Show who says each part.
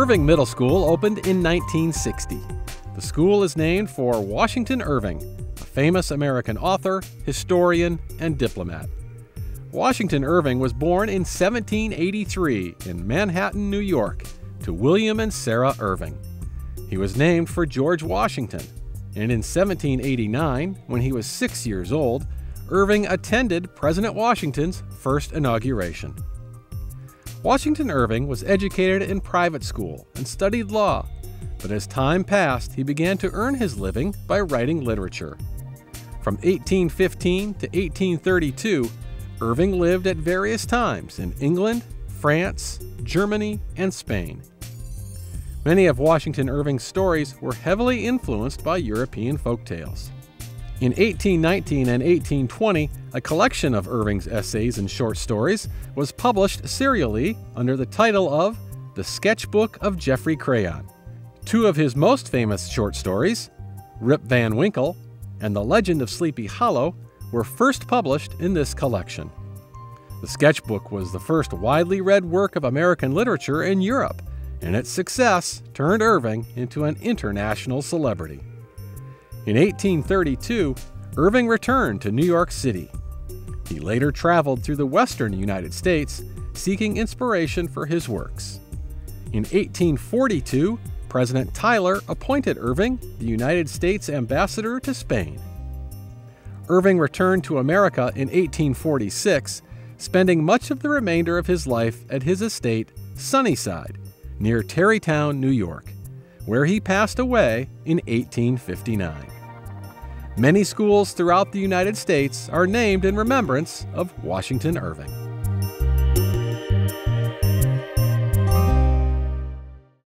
Speaker 1: Irving Middle School opened in 1960. The school is named for Washington Irving, a famous American author, historian, and diplomat. Washington Irving was born in 1783 in Manhattan, New York, to William and Sarah Irving. He was named for George Washington, and in 1789, when he was 6 years old, Irving attended President Washington's first inauguration. Washington Irving was educated in private school and studied law, but as time passed, he began to earn his living by writing literature. From 1815 to 1832, Irving lived at various times in England, France, Germany, and Spain. Many of Washington Irving's stories were heavily influenced by European folktales. In 1819 and 1820, a collection of Irving's essays and short stories was published serially under the title of The Sketchbook of Geoffrey Crayon. Two of his most famous short stories, Rip Van Winkle and The Legend of Sleepy Hollow, were first published in this collection. The sketchbook was the first widely read work of American literature in Europe, and its success turned Irving into an international celebrity. In 1832, Irving returned to New York City. He later traveled through the western United States, seeking inspiration for his works. In 1842, President Tyler appointed Irving the United States ambassador to Spain. Irving returned to America in 1846, spending much of the remainder of his life at his estate, Sunnyside, near Tarrytown, New York, where he passed away in 1859. Many schools throughout the United States are named in remembrance of Washington Irving.